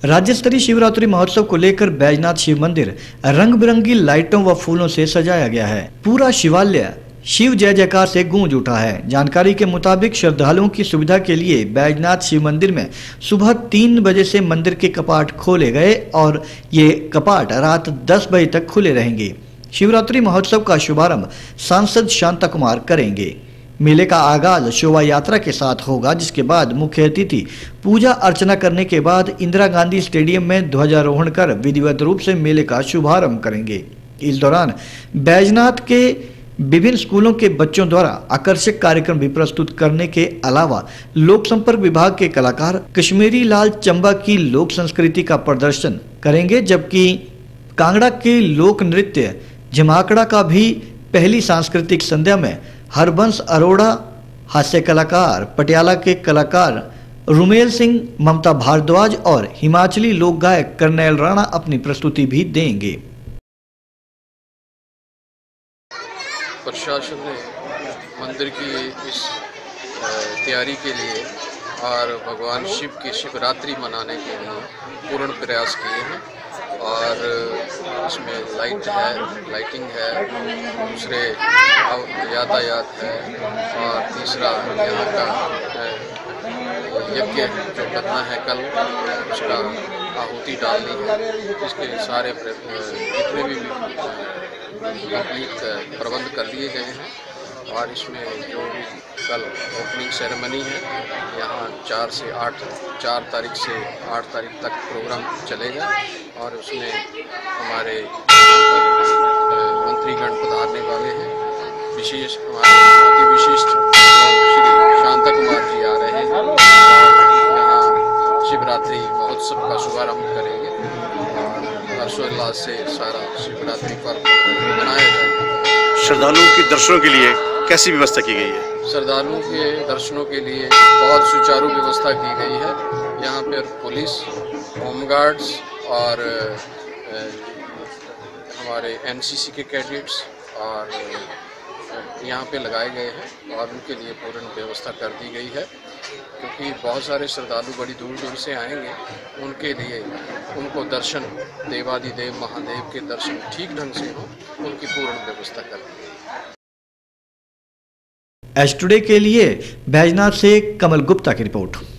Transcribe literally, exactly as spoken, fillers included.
राज्य स्तरीय शिवरात्रि महोत्सव को लेकर बैजनाथ शिव मंदिर रंग बिरंगी लाइटों व फूलों से सजाया गया है। पूरा शिवालय शिव जय जयकार से गूंज उठा है। जानकारी के मुताबिक श्रद्धालुओं की सुविधा के लिए बैजनाथ शिव मंदिर में सुबह तीन बजे से मंदिर के कपाट खोले गए और ये कपाट रात दस बजे तक खुले रहेंगे। शिवरात्रि महोत्सव का शुभारंभ सांसद शांता कुमार करेंगे। मेले का आगाज शोभा यात्रा के साथ होगा, जिसके बाद मुख्य अतिथि पूजा अर्चना करने के बाद इंदिरा गांधी स्टेडियम में ध्वजारोहण कर विधिवत रूप से मेले का शुभारंभ करेंगे। इस दौरान बैजनाथ के विभिन्न स्कूलों के बच्चों द्वारा आकर्षक कार्यक्रम भी प्रस्तुत करने के अलावा लोक संपर्क विभाग के कलाकार कश्मीरी लाल चंबा की लोक संस्कृति का प्रदर्शन करेंगे, जबकि कांगड़ा के लोक नृत्य जमाकड़ा का भी पहली सांस्कृतिक संध्या में हरबंस अरोड़ा, हास्य कलाकार पटियाला के कलाकार रुमेल सिंह, ममता भारद्वाज और हिमाचली लोक गायक करनैल राणा अपनी प्रस्तुति भी देंगे। प्रशासन ने मंदिर की इस तैयारी के लिए और भगवान शिव की शिवरात्रि मनाने के लिए पूर्ण प्रयास किए हैं और इसमें लाइट है, लाइटिंग है, दूसरे यातायात है और तीसरा यहाँ का यज्ञ जो करना है कल, उसका आहुति डालनी है। इसके सारे जितने भी कंप्लीट प्रबंध कर लिए गए हैं और इसमें जो भी कल ओपनिंग सेरेमनी है, यहाँ चार से आठ चार तारीख से आठ तारीख तक प्रोग्राम चलेगा और उसमें हमारे मंत्रीगण पधारने वाले हैं। विशेष हमारे अति विशिष्ट श्री शांता कुमार जी आ रहे हैं और यहाँ शिवरात्रि महोत्सव का शुभारंभ करेंगे और हर्षोल्लास से सारा शिवरात्रि पर्व मनाया जाएगा। श्रद्धालुओं के दर्शनों के लिए कैसी व्यवस्था की गई है? श्रद्धालुओं के दर्शनों के लिए बहुत सुचारू व्यवस्था की गई है। यहाँ पर पुलिस, होमगार्ड्स और हमारे एनसीसी के कैडेट्स और यहाँ पे लगाए गए हैं और उनके लिए पूर्ण व्यवस्था कर दी गई है, क्योंकि बहुत सारे श्रद्धालु बड़ी दूर दूर से आएंगे। उनके लिए उनको दर्शन, देवादिदेव महादेव के दर्शन ठीक ढंग से हो, उनकी पूर्ण व्यवस्था कर दी गई है। एच टुडे के लिए बैजनाथ से कमल गुप्ता की रिपोर्ट।